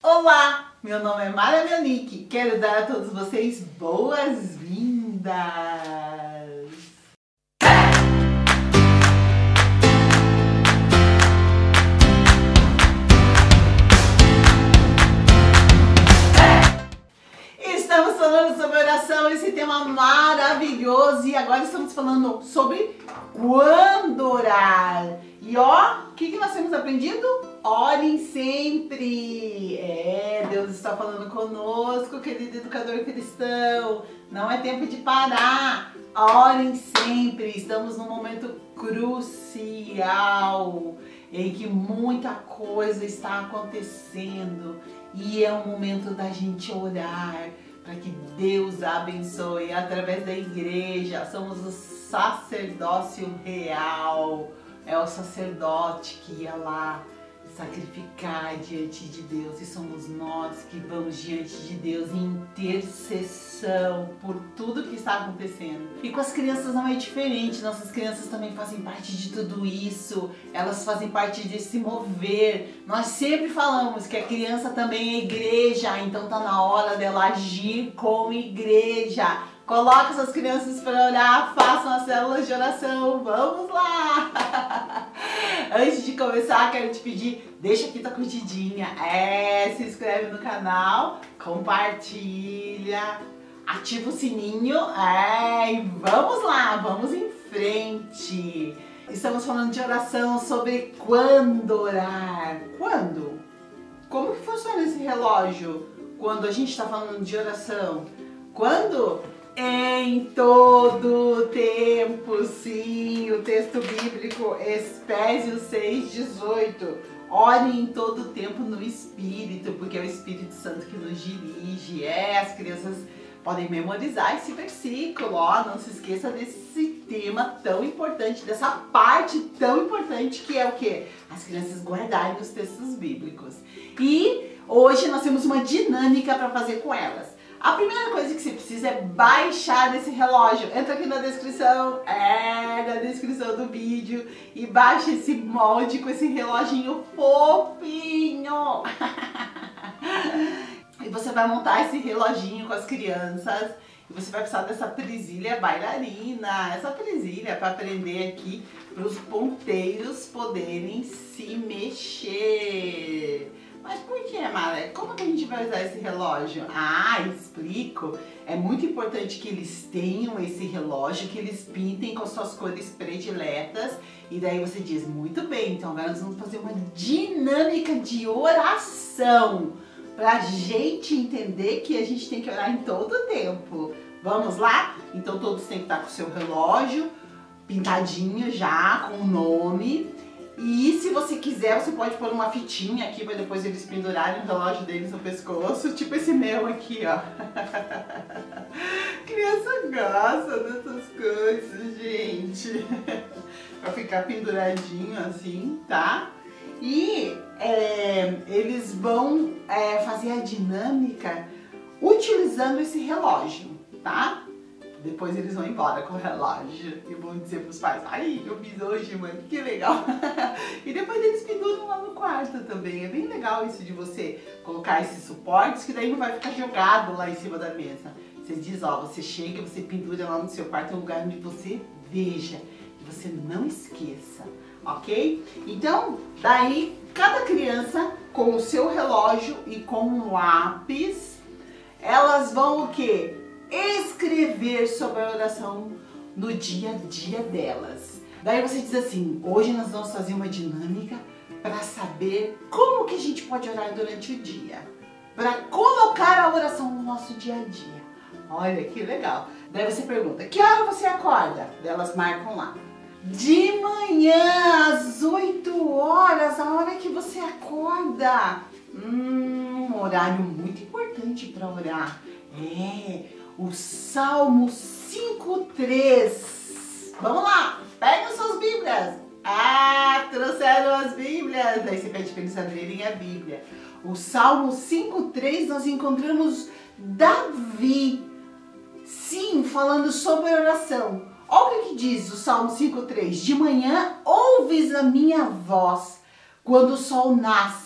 Olá, meu nome é Mara Mionique, quero dar a todos vocês boas-vindas! Estamos falando sobre oração, esse tema maravilhoso, e agora estamos falando sobre quando orar. E ó, o que nós temos aprendido? Orem sempre! Deus está falando conosco, querido educador cristão. Não é tempo de parar. Orem sempre. Estamos num momento crucial em que muita coisa está acontecendo e é o momento da gente orar para que Deus abençoe através da igreja. Somos o sacerdócio real. É o sacerdote que ia lá sacrificar diante de Deus, e somos nós que vamos diante de Deus em intercessão por tudo que está acontecendo. E com as crianças não é diferente, nossas crianças também fazem parte de tudo isso, elas fazem parte desse mover. Nós sempre falamos que a criança também é igreja, então tá na hora dela agir como igreja. Coloca suas crianças para orar, façam as células de oração, vamos lá! Antes de começar, quero te pedir, deixa aqui tua curtidinha, se inscreve no canal, compartilha, ativa o sininho, e vamos lá, vamos em frente! Estamos falando de oração, sobre quando orar. Quando? Como que funciona esse relógio quando a gente está falando de oração? Quando? Em todo tempo, sim, o texto bíblico, Efésios 6:18. Ore em todo tempo no Espírito, porque é o Espírito Santo que nos dirige. As crianças podem memorizar esse versículo, não se esqueça desse tema tão importante, dessa parte tão importante que é o quê? As crianças guardarem os textos bíblicos. E hoje nós temos uma dinâmica para fazer com elas. A primeira coisa que você precisa é baixar esse relógio. Entra aqui na descrição, na descrição do vídeo, e baixa esse molde com esse reloginho fofinho. E você vai montar esse reloginho com as crianças. E você vai precisar dessa presilha bailarina. Essa presilha para prender aqui para os ponteiros poderem se mexer. Mas por que, Mara? Como que a gente vai usar esse relógio? Explico. É muito importante que eles tenham esse relógio, que eles pintem com suas cores prediletas. E daí você diz, muito bem, então agora nós vamos fazer uma dinâmica de oração. Pra gente entender que a gente tem que orar em todo o tempo. Vamos lá? Então todos têm que estar com o seu relógio pintadinho já, com o nome. E se você quiser, você pode pôr uma fitinha aqui para depois eles pendurarem o relógio deles no pescoço, tipo esse meu aqui, ó. Criança gosta dessas coisas, gente. Pra ficar penduradinho assim, tá? E eles vão fazer a dinâmica utilizando esse relógio, tá? Depois eles vão embora com o relógio e vão dizer pros pais, eu fiz hoje, mãe, que legal. E depois eles penduram lá no quarto também. É bem legal isso de você colocar esses suportes, que daí não vai ficar jogado lá em cima da mesa. Você diz, você chega, você pendura lá no seu quarto, um lugar onde você veja, que você não esqueça, ok? Então, daí, cada criança com o seu relógio e com um lápis, elas vão o quê? Escrever sobre a oração no dia a dia delas. Daí você diz assim, hoje nós vamos fazer uma dinâmica para saber como que a gente pode orar durante o dia, para colocar a oração no nosso dia a dia. Olha que legal. Daí você pergunta, que hora você acorda? Daí elas marcam lá. De manhã, às 8 horas, a hora que você acorda. Um horário muito importante para orar. O Salmo 5:3. Vamos lá, pega as suas Bíblias. Trouxeram as Bíblias. Daí você pede para eles abrirem a Bíblia. O Salmo 5:3 nós encontramos Davi, sim, falando sobre oração. Olha o que diz o Salmo 5:3. De manhã ouves a minha voz, quando o sol nasce,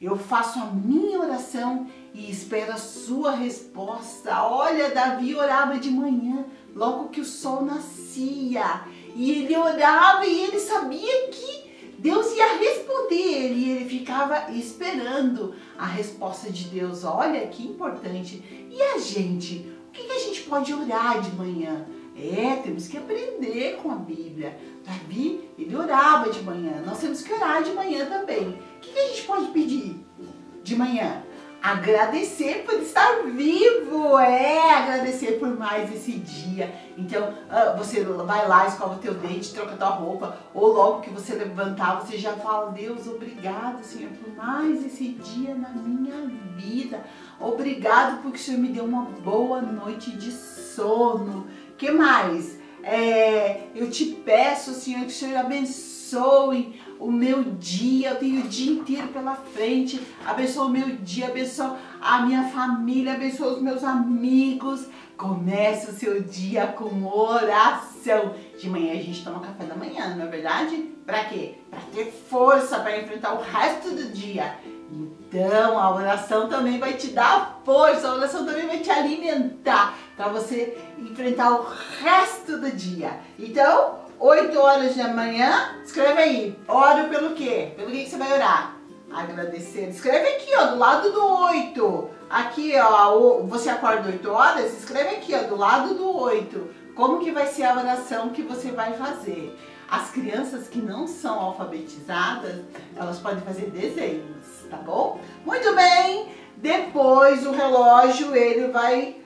Eu faço a minha oração e espero a sua resposta. Olha, Davi orava de manhã, logo que o sol nascia. E ele orava e ele sabia que Deus ia responder ele. E ele ficava esperando a resposta de Deus. Olha que importante. E a gente? O que a gente pode orar de manhã? Temos que aprender com a Bíblia. Davi, ele orava de manhã. Nós temos que orar de manhã também. O que a gente pode pedir de manhã? Agradecer por estar vivo, agradecer por mais esse dia. Então, você vai lá, escova o teu dente, troca tua roupa, ou logo que você levantar, você já fala: Deus, obrigado, Senhor, por mais esse dia na minha vida. Obrigado porque o Senhor me deu uma boa noite de sono. Que mais? Eu te peço, Senhor, que o Senhor abençoe o meu dia. Eu tenho o dia inteiro pela frente. Abençoa o meu dia, abençoa a minha família, abençoa os meus amigos. Comece o seu dia com oração. De manhã a gente toma café da manhã, não é verdade? Pra quê? Pra ter força para enfrentar o resto do dia. Então a oração também vai te dar força, a oração também vai te alimentar para você enfrentar o resto do dia. Então, 8 horas da manhã, escreve aí, oro pelo quê? Pelo que você vai orar? Agradecer. Escreve aqui, ó, do lado do 8. Aqui, ó, você acorda 8 horas, escreve aqui, ó, do lado do 8. Como que vai ser a oração que você vai fazer? As crianças que não são alfabetizadas, elas podem fazer desenhos, tá bom? Muito bem, depois o relógio, ele vai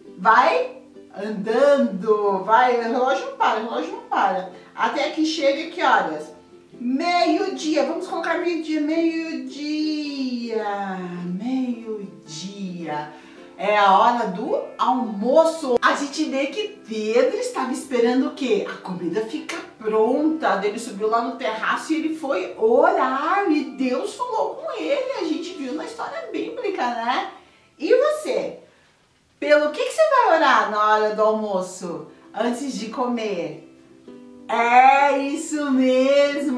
andando, o relógio não para, até que chega que horas? Meio-dia, vamos colocar meio-dia. É a hora do almoço. A gente vê que Pedro estava esperando o quê? A comida fica pronta. Ele subiu lá no terraço e ele foi orar e Deus falou com ele. A gente viu na história bíblica, né? E você? Pelo que você vai orar na hora do almoço? Antes de comer? É isso mesmo,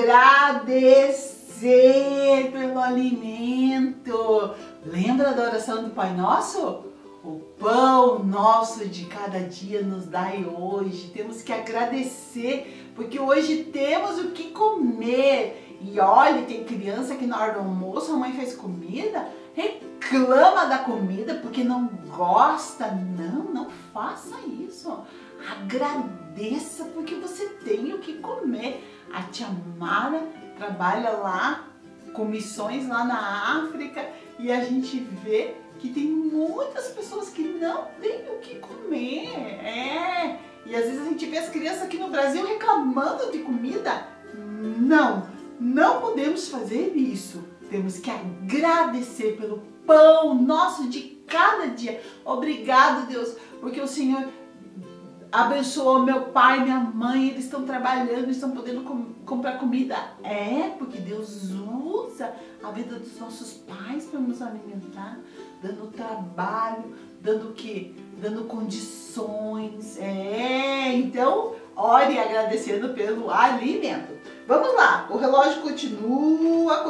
agradecer pelo alimento. Lembra da oração do Pai Nosso? O pão nosso de cada dia nos dai hoje. Temos que agradecer, porque hoje temos o que comer. E olha, tem criança que na hora do almoço a mãe faz comida, reclama da comida porque não gosta. Não faça isso. Agradeça porque você tem o que comer. A tia Mara trabalha lá com missões lá na África e a gente vê que tem muitas pessoas que não têm o que comer. E às vezes a gente vê as crianças aqui no Brasil reclamando de comida. Não podemos fazer isso. Temos que agradecer pelo pão nosso de cada dia. Obrigado, Deus, porque o Senhor abençoou meu pai, minha mãe, eles estão trabalhando, estão podendo comprar comida. Porque Deus usa a vida dos nossos pais para nos alimentar, dando trabalho, dando o quê? Dando condições. Então, ore agradecendo pelo alimento. Vamos lá, o relógio continua,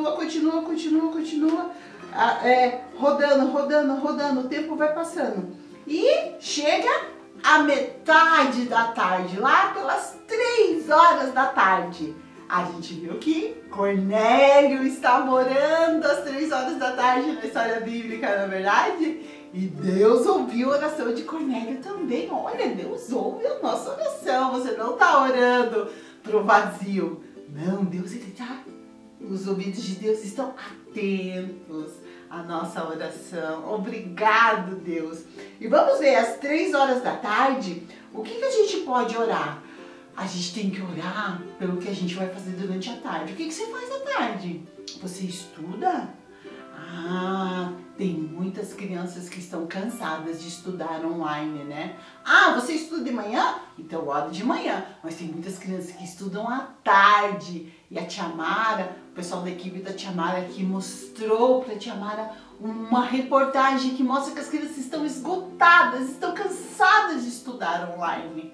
rodando, o tempo vai passando. E chega a metade da tarde, lá pelas 3 horas da tarde. A gente viu que Cornélio estava orando às 3 horas da tarde na história bíblica, não é verdade? E Deus ouviu a oração de Cornélio também. Olha, Deus ouve a nossa oração. Você não está orando pro vazio. Não, Deus, os ouvidos de Deus estão atentos à nossa oração. Obrigado, Deus. E vamos ver, às 3 horas da tarde, o que a gente pode orar? A gente tem que orar pelo que a gente vai fazer durante a tarde. O que você faz à tarde? Você estuda? Tem muitas crianças que estão cansadas de estudar online, né? Você estuda de manhã? Então ora de manhã. Mas tem muitas crianças que estudam à tarde. E a tia Mara, o pessoal da equipe da tia Mara aqui mostrou para a tia Mara uma reportagem que mostra que as crianças estão esgotadas, estão cansadas de estudar online.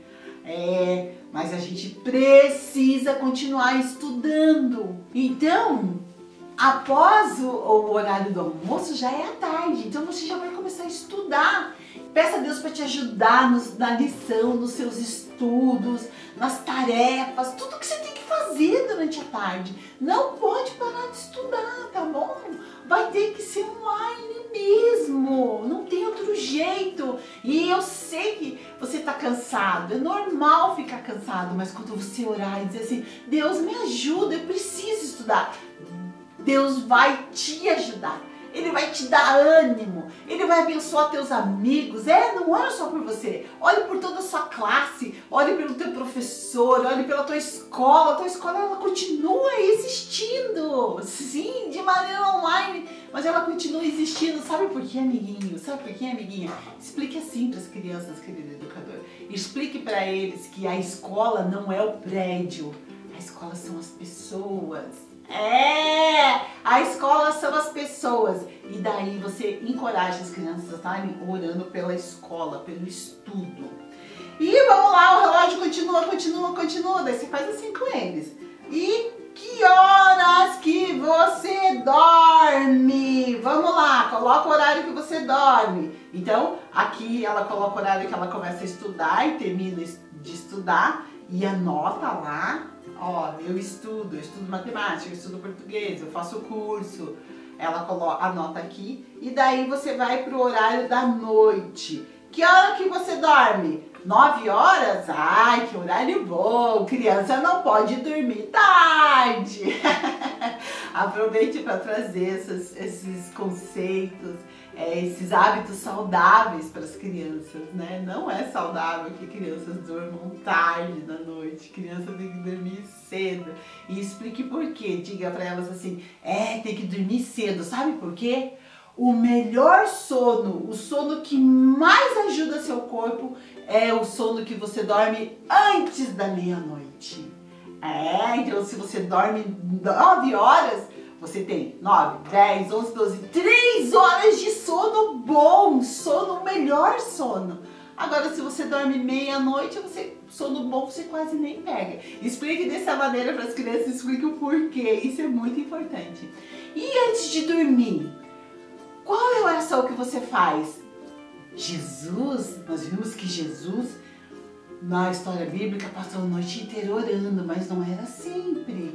Mas a gente precisa continuar estudando. Então, após o horário do almoço já é à tarde, então você já vai começar a estudar. Peça a Deus para te ajudar na lição, nos seus estudos, nas tarefas, tudo que você tem que fazer durante a tarde. Não pode parar de estudar, tá bom? Vai ter que ser online mesmo, não tem outro jeito. E eu sei que você tá cansado, é normal ficar cansado, mas quando você orar e dizer assim, Deus me ajuda, eu preciso estudar, Deus vai te ajudar. Ele vai te dar ânimo, Ele vai abençoar teus amigos. Não olha só por você, olhe por toda a sua classe, olhe pelo teu professor, olhe pela tua escola. A tua escola, ela continua existindo, sim, de maneira online, mas ela continua existindo. Sabe por quê, amiguinho? Sabe por quê, amiguinha? Explique assim para as crianças, querido educador. Explique para eles que a escola não é o prédio, a escola são as pessoas. A escola são as pessoas. E daí você encoraja as crianças a estarem orando pela escola, pelo estudo. E vamos lá, o relógio continua. Daí você faz assim com eles. E que horas que você dorme? Vamos lá, coloca o horário que você dorme. Então, aqui ela coloca o horário que ela começa a estudar e termina de estudar. E anota lá. Ó, eu estudo matemática, eu estudo português, eu faço curso. Ela anota aqui e daí você vai pro horário da noite. Que hora que você dorme? 9 horas? Ai, que horário bom! Criança não pode dormir tarde. Aproveite para trazer esses conceitos, esses hábitos saudáveis para as crianças, né? Não é saudável que crianças durmam tarde da noite. Criança tem que dormir cedo. E explique por quê. Diga para elas assim, tem que dormir cedo. Sabe por quê? O melhor sono, o sono que mais ajuda seu corpo é o sono que você dorme antes da meia-noite. Então se você dorme 9 horas, você tem 9, 10, 11, 12, 3 horas de sono bom, sono, melhor sono. Agora, se você dorme meia-noite, sono bom você quase nem pega. Explique dessa maneira para as crianças, explique o porquê, isso é muito importante. E antes de dormir, qual é a oração que você faz? Nós vimos que Jesus, na história bíblica, passou a noite inteira orando, mas não era sempre.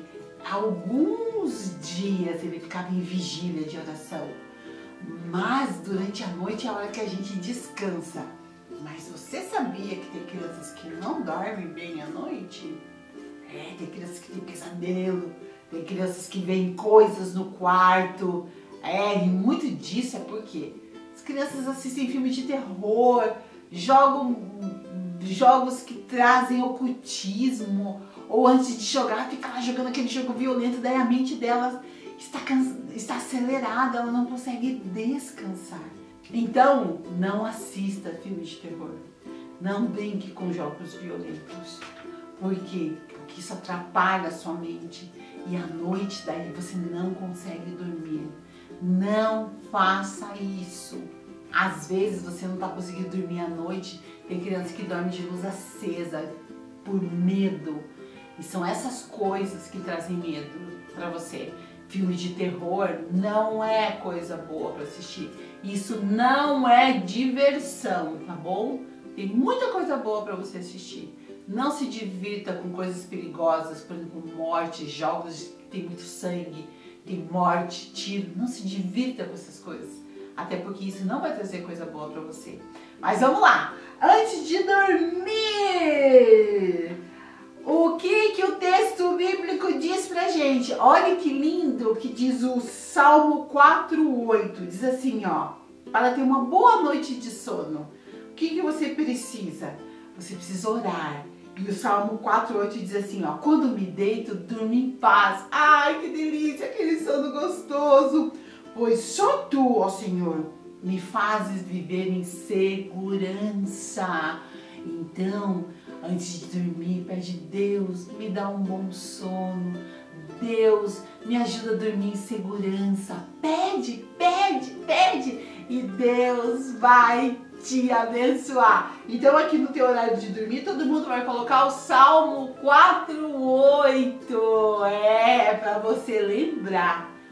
Alguns dias ele ficava em vigília de oração, mas durante a noite é a hora que a gente descansa. Mas você sabia que tem crianças que não dormem bem à noite? Tem crianças que têm pesadelo, tem crianças que veem coisas no quarto. E muito disso é porque as crianças assistem filmes de terror, jogam jogos que trazem ocultismo, ou antes de jogar, fica lá jogando aquele jogo violento, daí a mente dela está acelerada, ela não consegue descansar. Então, não assista filmes de terror, não brinque com jogos violentos. Por quê? Porque isso atrapalha a sua mente e à noite daí você não consegue dormir. Não faça isso. Às vezes você não está conseguindo dormir à noite, tem criança que dorme de luz acesa por medo. E são essas coisas que trazem medo para você. Filme de terror não é coisa boa para assistir. Isso não é diversão, tá bom? Tem muita coisa boa para você assistir. Não se divirta com coisas perigosas, por exemplo, morte, jogos que tem muito sangue, tem morte, tiro. Não se divirta com essas coisas, até porque isso não vai trazer coisa boa para você. Mas vamos lá! Antes de dormir, o que o texto bíblico diz pra gente? Olha que lindo que diz o Salmo 4:8. Diz assim, ó: para ter uma boa noite de sono, o que você precisa? Você precisa orar. E o Salmo 4:8 diz assim, ó: quando me deito, durmo em paz. Ai, que delícia, aquele sono gostoso. Pois só tu, ó Senhor, me fazes viver em segurança. Então, antes de dormir, pede: Deus, me dá um bom sono. Deus, me ajuda a dormir em segurança. Pede, pede, pede. E Deus vai te abençoar. Então aqui no teu horário de dormir, todo mundo vai colocar o Salmo 4:8. Para você lembrar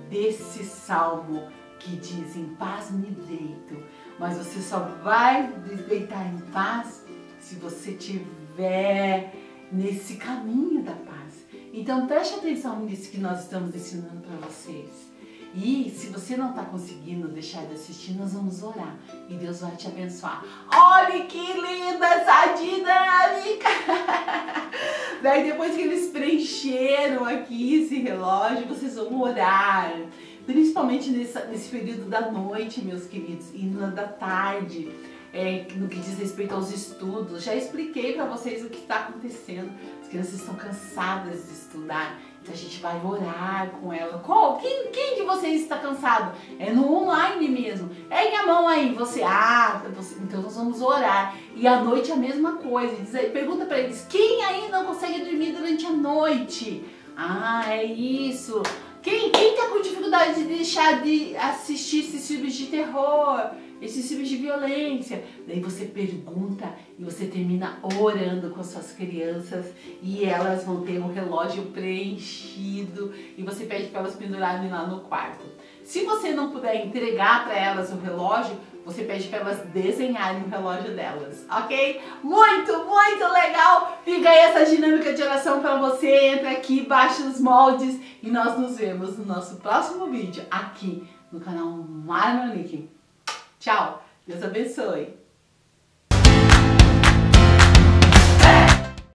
desse salmo que diz: em paz me deito. Mas você só vai deitar em paz se você tiver nesse caminho da paz. Então preste atenção nisso que nós estamos ensinando para vocês. E se você não está conseguindo deixar de assistir, nós vamos orar e Deus vai te abençoar. Olha que linda essa dinâmica! Daí depois que eles preencheram aqui esse relógio, vocês vão orar. Principalmente nesse período da noite, meus queridos, e da tarde, no que diz respeito aos estudos. Já expliquei para vocês o que está acontecendo. As crianças estão cansadas de estudar, então a gente vai orar com ela. Quem de vocês está cansado? É no online mesmo. Ergue a mão aí, então nós vamos orar. E à noite a mesma coisa. Pergunta para eles: quem aí não consegue dormir durante a noite? Ah, é isso. Quem tá com dificuldade de deixar de assistir esses filmes de terror, esses filmes de violência? Daí você pergunta e você termina orando com as suas crianças e elas vão ter um relógio preenchido e você pede para elas pendurarem lá no quarto. Se você não puder entregar para elas o relógio, você pede para elas desenharem o relógio delas, ok? Muito, muito legal! Fica aí essa dinâmica de oração para você. Entra aqui, baixa os moldes e nós nos vemos no nosso próximo vídeo aqui no canal Mari Monique. Tchau! Deus abençoe!